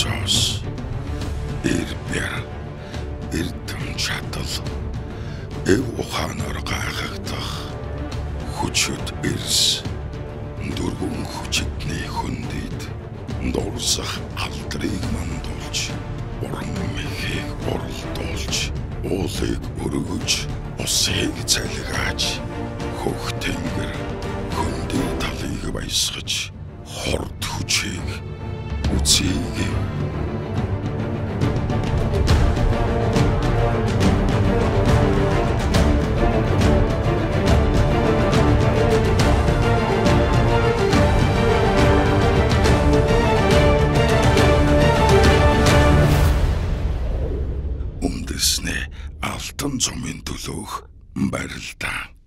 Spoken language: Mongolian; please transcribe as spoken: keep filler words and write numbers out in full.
цоос, эрбэр, эрдэм чадал, эв ухаанаар гайхагдах, хүчит эрс, дөрвөн хүчитний хүндийд, дурсах алдрыг мандуулж, уран мэхийг уралдуулж, уулыг өргөж, усыг цалгааж, хөх тэнгэр, хүндий талыг баясгаж, хорд хүчийг үзье. Үндэсний Алтан Цомын төлөөх Барилдаан.